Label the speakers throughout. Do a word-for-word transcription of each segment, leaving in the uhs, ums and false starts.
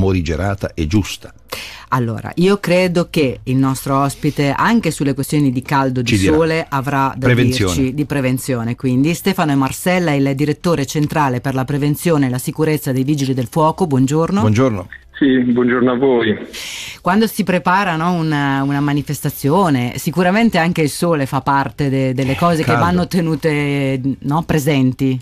Speaker 1: morigerata e giusta.
Speaker 2: Allora, io credo che il nostro ospite, anche sulle questioni di caldo, di
Speaker 1: Ci dirà.
Speaker 2: sole, avrà da
Speaker 1: Prevenzione.
Speaker 2: dirci di prevenzione. Quindi Stefano Marsella, il direttore centrale per la prevenzione e la sicurezza dei Vigili del Fuoco. Buongiorno.
Speaker 1: Buongiorno.
Speaker 3: Sì, buongiorno a voi.
Speaker 2: Quando si prepara, no, una, una manifestazione, sicuramente anche il sole fa parte de, delle cose
Speaker 1: Caldo.
Speaker 2: che vanno tenute, no, presenti.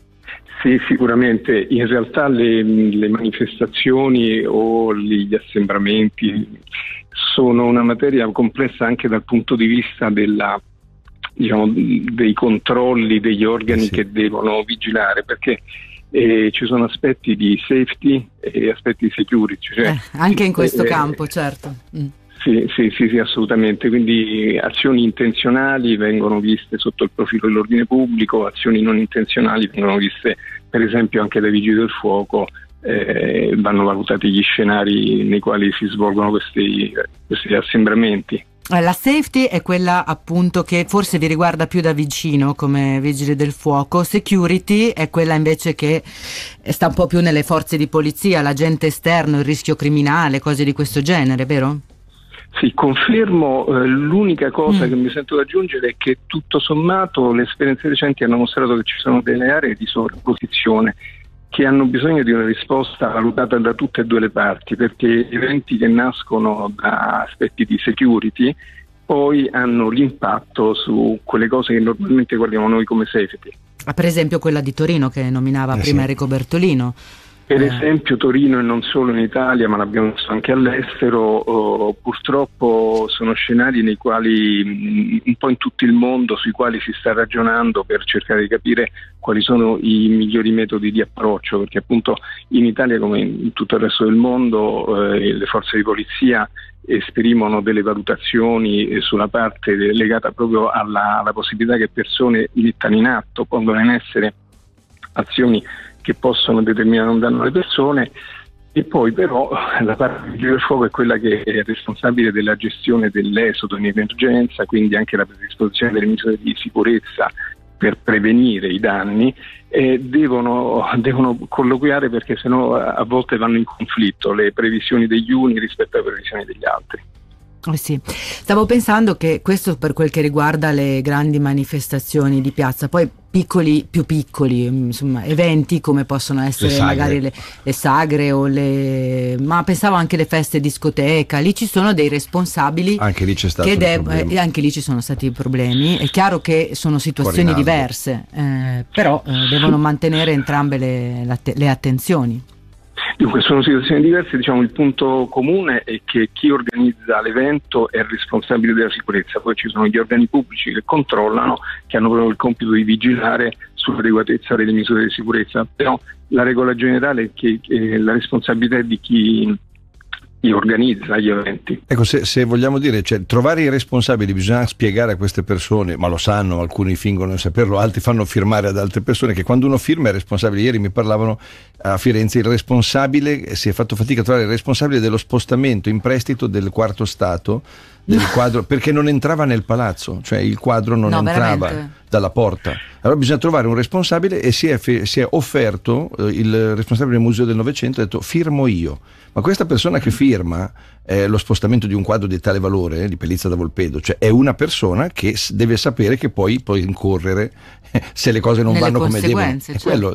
Speaker 3: Sì, sicuramente. In realtà le, le manifestazioni o gli assembramenti sono una materia complessa anche dal punto di vista della, diciamo, dei controlli degli organi
Speaker 1: sì.
Speaker 3: che devono vigilare, perché eh, ci sono aspetti di safety e aspetti di security. Cioè,
Speaker 2: Eh, anche in questo
Speaker 3: eh,
Speaker 2: campo, certo. Mm.
Speaker 3: Sì, sì, sì, sì, assolutamente. Quindi azioni intenzionali vengono viste sotto il profilo dell'ordine pubblico, azioni non intenzionali vengono viste per esempio anche dai Vigili del Fuoco, eh, vanno valutati gli scenari nei quali si svolgono questi, questi assembramenti.
Speaker 2: La safety è quella appunto che forse vi riguarda più da vicino come Vigili del Fuoco, security è quella invece che sta un po' più nelle forze di polizia, l'agente esterno, il rischio criminale, cose di questo genere, vero?
Speaker 3: Sì, confermo. Eh, l'unica cosa
Speaker 2: Mm.
Speaker 3: che mi sento da aggiungere è che tutto sommato le esperienze recenti hanno mostrato che ci sono delle aree di sovrapposizione che hanno bisogno di una risposta valutata da tutte e due le parti, perché eventi che nascono da aspetti di security poi hanno l'impatto su quelle cose che normalmente guardiamo noi come safety.
Speaker 2: Ah, per esempio quella di Torino che nominava
Speaker 1: Eh,
Speaker 2: prima
Speaker 1: sì.
Speaker 2: Enrico Bertolino.
Speaker 3: Per
Speaker 2: Eh.
Speaker 3: esempio Torino, e non solo in Italia, ma l'abbiamo visto anche all'estero, oh, purtroppo sono scenari nei quali, mh, un po' in tutto il mondo, sui quali si sta ragionando per cercare di capire quali sono i migliori metodi di approccio, perché appunto in Italia come in tutto il resto del mondo eh, le forze di polizia esprimono delle valutazioni eh, sulla parte legata proprio alla, alla possibilità che persone mettano in atto, pongono in essere azioni che possono determinare un danno alle persone, e poi però la parte del Vigili del Fuoco è quella che è responsabile della gestione dell'esodo in emergenza, quindi anche la predisposizione delle misure di sicurezza per prevenire i danni, e devono, devono colloquiare, perché sennò a volte vanno in conflitto le previsioni degli uni rispetto alle previsioni degli altri.
Speaker 2: Eh sì. Stavo pensando che questo per quel che riguarda le grandi manifestazioni di piazza, poi piccoli, più piccoli, insomma, eventi come possono essere
Speaker 1: Le
Speaker 2: magari le, le sagre o le, ma pensavo anche le feste discoteca, lì ci sono dei responsabili.
Speaker 1: Anche lì c'è stato
Speaker 2: che
Speaker 1: un
Speaker 2: deb-
Speaker 1: problema.
Speaker 2: eh, anche lì ci sono stati problemi. È chiaro che sono situazioni
Speaker 1: Fuori naso.
Speaker 2: diverse, eh, però eh, devono mantenere entrambe le, le att- le attenzioni.
Speaker 3: Dunque sono situazioni diverse, diciamo il punto comune è che chi organizza l'evento è responsabile della sicurezza, poi ci sono gli organi pubblici che controllano, che hanno proprio il compito di vigilare sull'adeguatezza delle misure di sicurezza, però la regola generale è che eh, la responsabilità è di chi, chi organizza gli eventi.
Speaker 1: Ecco, se, se vogliamo dire, cioè, trovare i responsabili, bisogna spiegare a queste persone, ma lo sanno, alcuni fingono di saperlo, altri fanno firmare ad altre persone, che quando uno firma è responsabile. Ieri mi parlavano a Firenze, il responsabile, si è fatto fatica a trovare il responsabile dello spostamento in prestito del quarto stato del quadro, perché non entrava nel palazzo, cioè il quadro non
Speaker 2: No,
Speaker 1: entrava
Speaker 2: veramente?
Speaker 1: dalla porta. Allora bisogna trovare un responsabile, e si è, si è offerto eh, il responsabile del Museo del Novecento, ha detto firmo io. Ma questa persona che firma eh, lo spostamento di un quadro di tale valore, eh, di Pellizza da Volpedo, cioè è una persona che s- deve sapere che poi può incorrere eh, se le cose non
Speaker 2: Nelle
Speaker 1: vanno come devono.
Speaker 2: conseguenze,
Speaker 1: È
Speaker 2: certo.
Speaker 1: quello.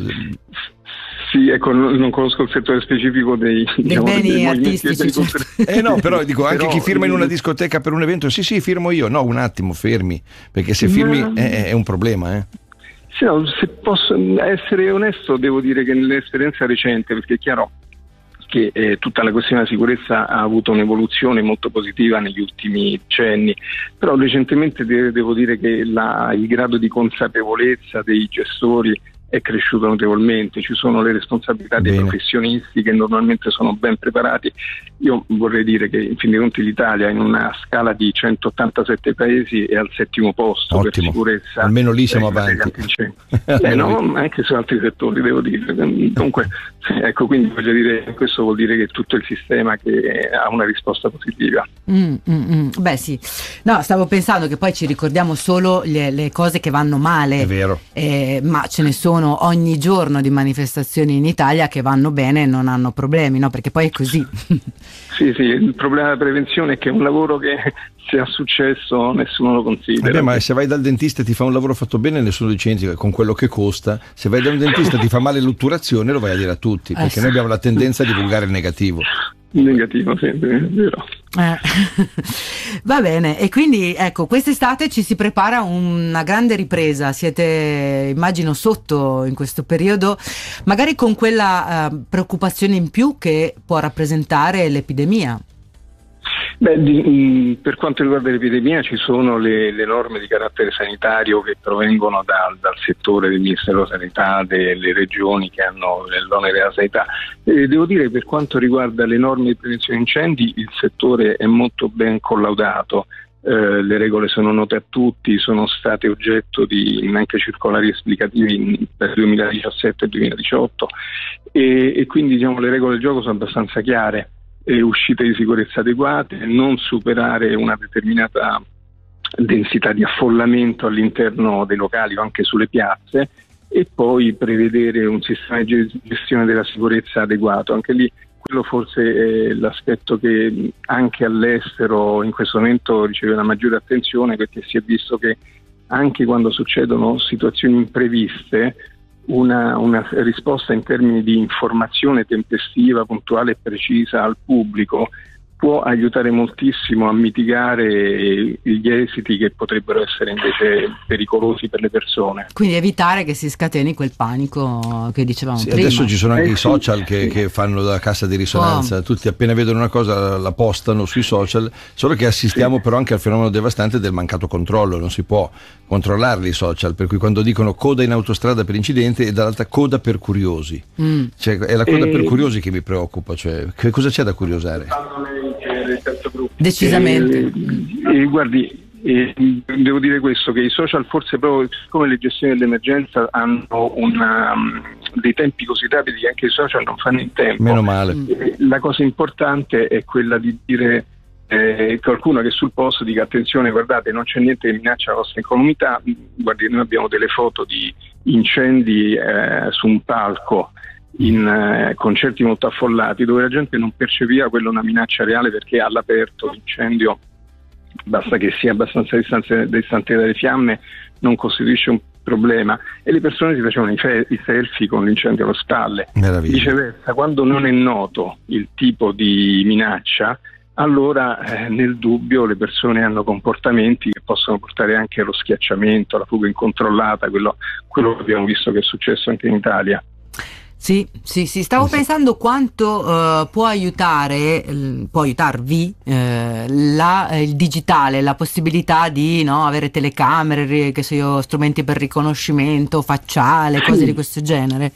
Speaker 3: Sì, ecco, non, non conosco il settore specifico dei,
Speaker 2: Dei
Speaker 3: diciamo,
Speaker 2: beni
Speaker 3: dei movimenti
Speaker 2: artistici,
Speaker 3: dei beni
Speaker 2: certo.
Speaker 3: culturali.
Speaker 1: Eh no, però dico, anche
Speaker 3: Però,
Speaker 1: chi firma in una
Speaker 3: eh,
Speaker 1: discoteca per un evento, sì sì, firmo io. No, un attimo, fermi, perché se firmi
Speaker 3: Ma-
Speaker 1: è, è un problema, eh.
Speaker 3: Sì, no, se posso essere onesto, devo dire che nell'esperienza recente, perché è chiaro che eh, tutta la questione della sicurezza ha avuto un'evoluzione molto positiva negli ultimi decenni, però recentemente de- devo dire che la, il grado di consapevolezza dei gestori è cresciuto notevolmente, ci sono le responsabilità dei
Speaker 1: Bene.
Speaker 3: professionisti che normalmente sono ben preparati. Io vorrei dire che in fin dei conti l'Italia in una scala di centottantasette paesi è al settimo posto.
Speaker 1: Ottimo.
Speaker 3: Per sicurezza.
Speaker 1: Almeno lì siamo
Speaker 3: eh,
Speaker 1: avanti.
Speaker 3: antincendio. Eh,
Speaker 1: Almeno
Speaker 3: no, anche su altri settori devo dire. Comunque, ecco, quindi voglio dire, questo vuol dire che tutto il sistema che ha una risposta positiva.
Speaker 2: Mm, mm, mm. Beh sì, no, stavo pensando che poi ci ricordiamo solo le, le cose che vanno male,
Speaker 1: È vero.
Speaker 2: eh, ma ce ne sono parlano ogni giorno di manifestazioni in Italia che vanno bene e non hanno problemi, no? Perché poi è così.
Speaker 3: Sì, sì, il problema della prevenzione è che è un lavoro che se ha successo nessuno lo considera.
Speaker 1: Vabbè, ma se vai dal dentista e ti fa un lavoro fatto bene, nessuno dice con quello che costa. Se vai da un dentista e ti fa male l'otturazione, lo vai a dire a tutti, perché eh sì. Noi abbiamo la tendenza a divulgare il negativo.
Speaker 3: Il negativo, sempre, è vero.
Speaker 2: Eh. Va bene, e quindi ecco, quest'estate ci si prepara una grande ripresa, siete immagino sotto in questo periodo, magari con quella uh, preoccupazione in più che può rappresentare l'epidemia.
Speaker 3: Beh, di, per quanto riguarda l'epidemia ci sono le, le norme di carattere sanitario che provengono dal, dal settore del Ministero della Sanità, delle regioni che hanno l'onere della sanità. E devo dire che per quanto riguarda le norme di prevenzione incendi il settore è molto ben collaudato. Eh, le regole sono note a tutti, sono state oggetto di anche circolari esplicativi per duemiladiciassette e duemiladiciotto e, e quindi diciamo, le regole del gioco sono abbastanza chiare. E uscite di sicurezza adeguate, non superare una determinata densità di affollamento all'interno dei locali o anche sulle piazze e poi prevedere un sistema di gestione della sicurezza adeguato. Anche lì quello forse è l'aspetto che anche all'estero in questo momento riceve una maggiore attenzione, perché si è visto che anche quando succedono situazioni impreviste Una, una risposta in termini di informazione tempestiva, puntuale e precisa al pubblico può aiutare moltissimo a mitigare gli esiti che potrebbero essere invece pericolosi per le persone.
Speaker 2: Quindi evitare che si scateni quel panico che dicevamo
Speaker 1: sì,
Speaker 2: prima.
Speaker 1: Adesso ci sono anche
Speaker 3: eh,
Speaker 1: i social
Speaker 3: sì,
Speaker 1: che,
Speaker 3: sì.
Speaker 1: che fanno la cassa di risonanza, oh. Tutti appena vedono una cosa la postano sui social, solo che assistiamo sì. Però anche al fenomeno devastante del mancato controllo, non si può controllarli i social, per cui quando dicono coda in autostrada per incidente e dall'altra coda per curiosi, mm. cioè, è la coda e... per curiosi che mi preoccupa, cioè che cosa c'è da curiosare?
Speaker 2: Decisamente.
Speaker 3: E, e guardi, e devo dire questo, che i social forse proprio come le gestioni dell'emergenza hanno una, um, dei tempi così rapidi che anche i social non fanno in tempo.
Speaker 1: Meno male.
Speaker 3: E la cosa importante è quella di dire eh, qualcuno che sul posto dica attenzione, guardate, non c'è niente che minaccia la vostra incolumità. Guardi, noi abbiamo delle foto di incendi eh, su un palco in eh, concerti molto affollati dove la gente non percepiva quella una minaccia reale, perché all'aperto l'incendio, basta che sia abbastanza distante, distante dalle fiamme, non costituisce un problema, e le persone si facevano i, fe- i selfie con l'incendio alle spalle.
Speaker 1: Meraviglia.
Speaker 3: Viceversa, quando non è noto il tipo di minaccia, allora eh, nel dubbio le persone hanno comportamenti che possono portare anche allo schiacciamento, alla fuga incontrollata, quello, quello che abbiamo visto che è successo anche in Italia.
Speaker 2: Sì, sì, sì, stavo pensando quanto uh, può aiutare, l- può aiutarvi eh, la, il digitale, la possibilità di no, avere telecamere, che so io, strumenti per riconoscimento facciale, cose di questo genere.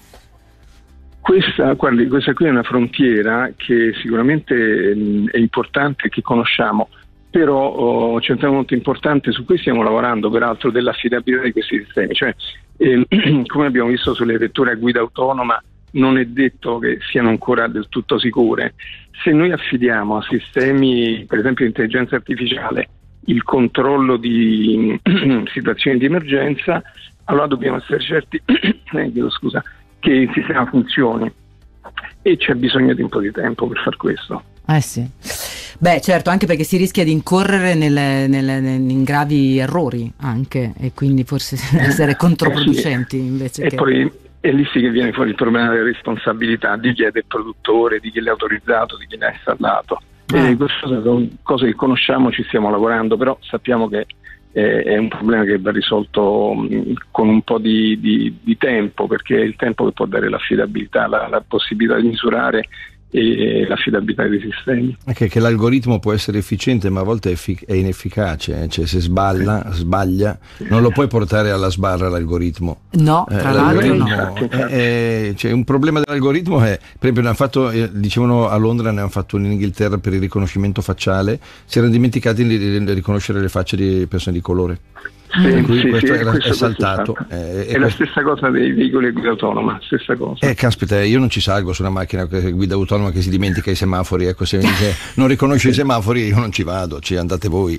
Speaker 3: Questa, guardi, questa qui è una frontiera che sicuramente mh, è importante, che conosciamo, però oh, c'è un tema molto importante su cui stiamo lavorando, peraltro, dell'affidabilità di questi sistemi. Cioè, eh, come abbiamo visto sulle vetture a guida autonoma, non è detto che siano ancora del tutto sicure. Se noi affidiamo a sistemi, per esempio di intelligenza artificiale, il controllo di situazioni di emergenza, allora dobbiamo essere certi eh, scusa, che il sistema funzioni, e c'è bisogno di un po' di tempo per far questo.
Speaker 2: Eh sì. Beh, certo, anche perché si rischia di incorrere nelle, nelle, in gravi errori anche, e quindi forse essere controproducenti
Speaker 3: eh sì.
Speaker 2: invece
Speaker 3: e
Speaker 2: che...
Speaker 3: poi è lì sì che viene fuori il problema della responsabilità di chi è del produttore, di chi l'ha autorizzato, di chi l'ha installato. Ah. E queste sono cose che conosciamo, ci stiamo lavorando, però sappiamo che eh, è un problema che va risolto mh, con un po' di, di, di tempo, perché è il tempo che può dare l'affidabilità, la, la possibilità di misurare e l'affidabilità dei sistemi.
Speaker 1: Anche che l'algoritmo può essere efficiente, ma a volte è, effic- è inefficace, eh? Cioè se sballa, sì. sbaglia, sì. non lo puoi portare alla sbarra l'algoritmo.
Speaker 2: No, tra
Speaker 1: eh,
Speaker 2: l'altro no.
Speaker 1: È, è, cioè, un problema dell'algoritmo è, per esempio, ne hanno fatto, eh, dicevano a Londra, ne hanno fatto in Inghilterra per il riconoscimento facciale, si erano dimenticati di, di riconoscere le facce di persone di colore.
Speaker 3: Sì,
Speaker 1: qui
Speaker 3: sì,
Speaker 1: questo
Speaker 3: sì,
Speaker 1: era,
Speaker 3: questo-
Speaker 1: è saltato.
Speaker 3: questo è
Speaker 1: Eh,
Speaker 3: È
Speaker 1: e
Speaker 3: la
Speaker 1: questo-
Speaker 3: stessa cosa dei veicoli a guida autonoma, stessa cosa.
Speaker 1: Eh, caspita, io non ci salgo su una macchina che guida autonoma che si dimentica i semafori. Ecco, se mi dice non riconosce i semafori, io non ci vado, ci andate voi.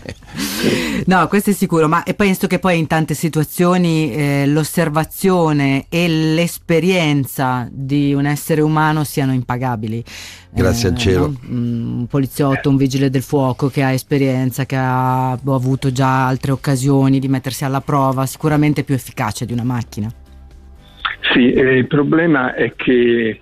Speaker 2: No, questo è sicuro, ma e penso che poi in tante situazioni eh, l'osservazione e l'esperienza di un essere umano siano impagabili.
Speaker 1: Grazie al cielo.
Speaker 2: no? Un poliziotto, un vigile del fuoco che ha esperienza, che ha boh, avuto già altre occasioni di mettersi alla prova, sicuramente è più efficace di una macchina.
Speaker 3: Sì, eh, il problema è che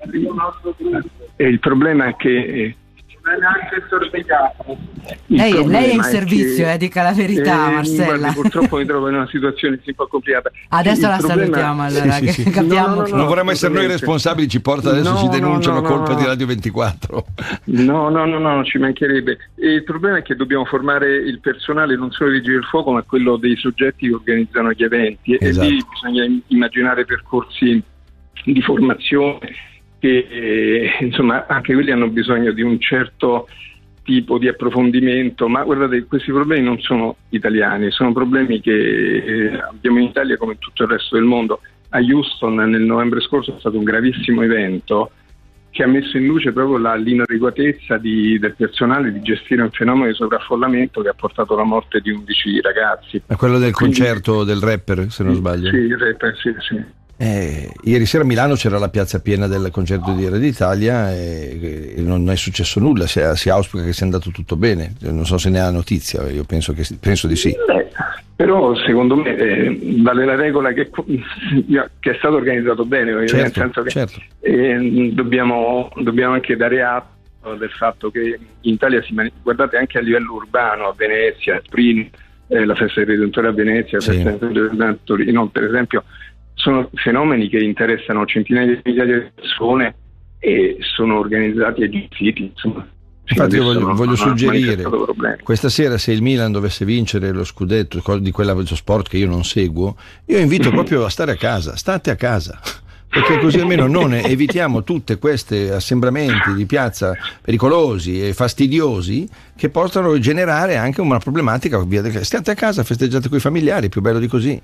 Speaker 3: eh, il problema è che eh, neanche sorvegliato.
Speaker 2: Lei, lei è in servizio, eh, dica la verità, Marcella.
Speaker 3: Guardi, purtroppo mi trovo in una situazione un po' complicata.
Speaker 2: Adesso
Speaker 3: Il
Speaker 2: la
Speaker 3: problema-
Speaker 2: salutiamo allora,
Speaker 1: Sì, sì,
Speaker 2: che
Speaker 1: sì.
Speaker 2: capiamo
Speaker 3: No, no, no,
Speaker 2: che-
Speaker 3: no.
Speaker 1: non vorremmo essere noi
Speaker 3: assolutamente.
Speaker 1: responsabili, ci porta adesso,
Speaker 3: No,
Speaker 1: ci
Speaker 3: no,
Speaker 1: denunciano
Speaker 3: no,
Speaker 1: colpa
Speaker 3: no.
Speaker 1: di Radio ventiquattro.
Speaker 3: No, no, no, no, ci mancherebbe. E il problema è che dobbiamo formare il personale non solo dei vigili del fuoco, ma quello dei soggetti che organizzano gli eventi.
Speaker 1: Esatto.
Speaker 3: E lì bisogna immaginare percorsi di formazione che eh, insomma anche quelli hanno bisogno di un certo tipo di approfondimento, ma guardate, questi problemi non sono italiani, sono problemi che eh, abbiamo in Italia come in tutto il resto del mondo. A Houston nel novembre scorso è stato un gravissimo evento che ha messo in luce proprio la, l'inadeguatezza di, del personale di gestire un fenomeno di sovraffollamento che ha portato alla morte di undici ragazzi.
Speaker 1: È quello del
Speaker 3: Quindi-
Speaker 1: concerto del rapper, se non sbaglio.
Speaker 3: Sì, il rapper, sì, sì.
Speaker 1: Eh, ieri sera a Milano c'era la piazza piena del concerto di Re d'Italia e, e non è successo nulla, si, si auspica che sia andato tutto bene, non so se ne ha notizia, io penso, che, penso di sì.
Speaker 3: Beh, però secondo me eh, vale la regola che, che è stato organizzato bene, nel
Speaker 1: Certo,
Speaker 3: senso che
Speaker 1: certo.
Speaker 3: eh, dobbiamo, dobbiamo anche dare atto del fatto che in Italia si mani- guardate anche a livello urbano, a Venezia, a Sprint, eh, la festa del Redentore a Venezia, la
Speaker 1: Sì.
Speaker 3: festa del Redentore a Torino, per esempio, sono fenomeni che interessano centinaia di migliaia di persone e sono organizzati e gestiti, insomma.
Speaker 1: Infatti io voglio,
Speaker 3: non-
Speaker 1: voglio
Speaker 3: non ha
Speaker 1: suggerire
Speaker 3: manifestato problemi.
Speaker 1: questa sera, se il Milan dovesse vincere lo scudetto co- di quella sport che io non seguo, io invito proprio a stare a casa, state a casa, perché così almeno non evitiamo tutte queste assembramenti di piazza pericolosi e fastidiosi che possono generare anche una problematica via del- state a casa, festeggiate con i familiari, più bello di così.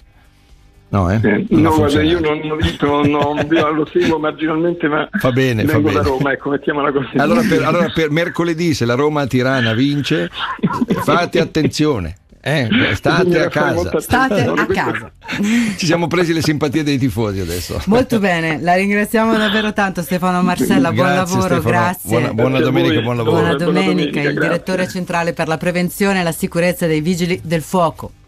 Speaker 1: No, eh?
Speaker 3: Eh,
Speaker 1: Non ha
Speaker 3: no, guarda, io
Speaker 1: funzionato.
Speaker 3: non, non, non, non io lo seguo marginalmente, ma
Speaker 1: Va bene, va
Speaker 3: vengo da
Speaker 1: bene.
Speaker 3: Roma, ecco, mettiamola così.
Speaker 1: Allora per, allora per mercoledì, se la Roma-Tirana vince, fate attenzione, eh, state
Speaker 3: Bisogna
Speaker 1: a
Speaker 3: fare
Speaker 1: casa.
Speaker 3: molta
Speaker 2: State
Speaker 3: attenzione,
Speaker 2: a
Speaker 3: questo-
Speaker 2: casa.
Speaker 1: Ci siamo presi le simpatie dei tifosi adesso.
Speaker 2: Molto bene, la ringraziamo davvero tanto Stefano Marcella, buon
Speaker 1: Grazie,
Speaker 2: lavoro,
Speaker 1: Stefano.
Speaker 2: grazie.
Speaker 1: Buona, buona
Speaker 3: Grazie a
Speaker 1: domenica,
Speaker 3: voi.
Speaker 1: buon lavoro.
Speaker 2: Buona
Speaker 3: Buona
Speaker 2: domenica,
Speaker 3: domenica,
Speaker 2: il
Speaker 3: grazie.
Speaker 2: direttore centrale per la prevenzione e la sicurezza dei vigili del fuoco.